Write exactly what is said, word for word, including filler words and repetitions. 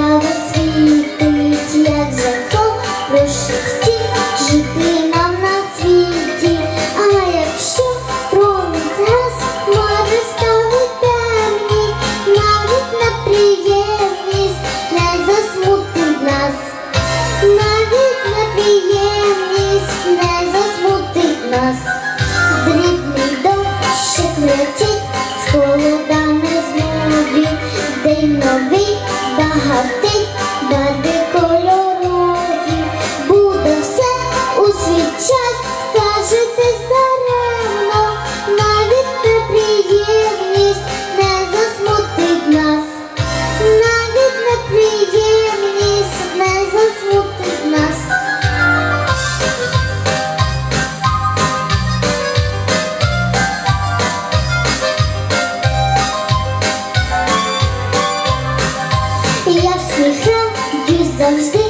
яскраво світить, як захоче всіх жити нам на світі. А якщо промінь згас, може стали темні, навіть неприємність не засмутить нас, навіть неприємність не засмутить нас. Дрібний дощик летить, з холода не змові, день новий багатий, барви кольорові. Буде все у свій час, скажете здаремно, навіть неприємність не засмутить нас, навіть неприємність не засмутить нас. Я всміхаюсь завжди.